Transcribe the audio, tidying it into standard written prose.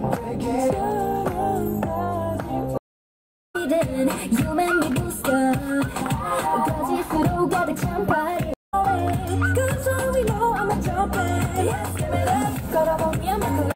You make me boost up. 거짓으로 가득 찬 party. Cause all we know I'm a jump in. Yes, give it up. 걸어보면